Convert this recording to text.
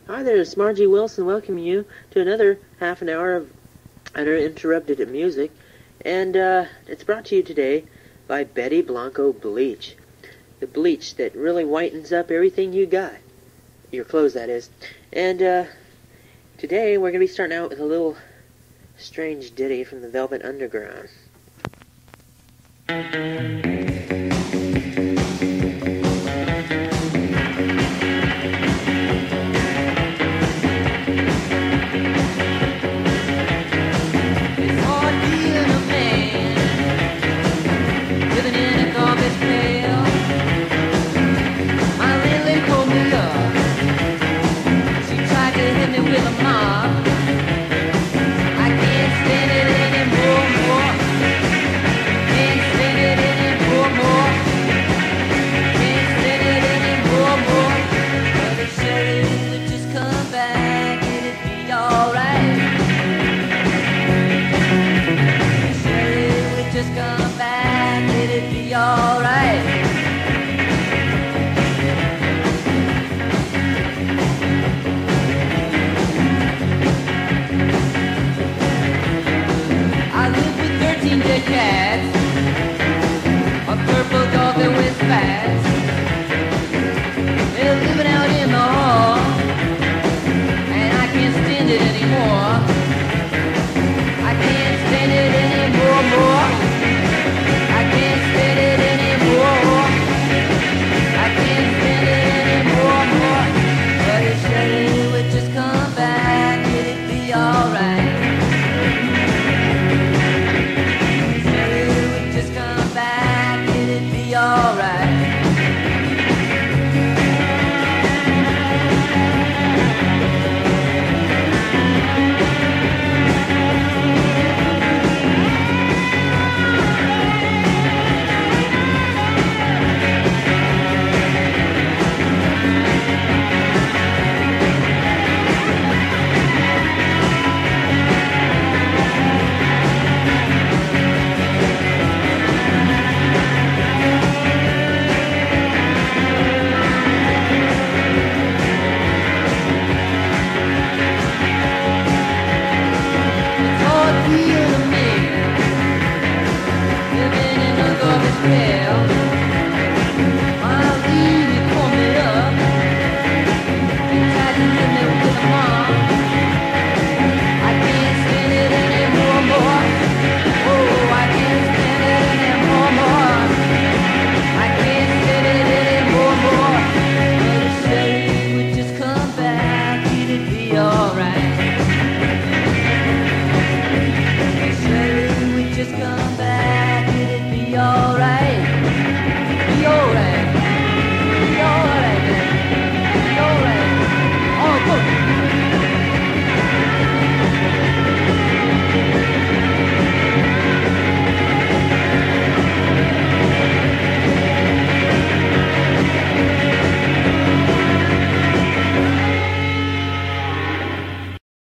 Hi there, it's Margie Wilson welcoming you to another half an hour of uninterrupted music, and it's brought to you today by Betty Blanco Bleach. The bleach that really whitens up everything you got. Your clothes, that is. And today we're going to be starting out with a little strange ditty from the Velvet Underground.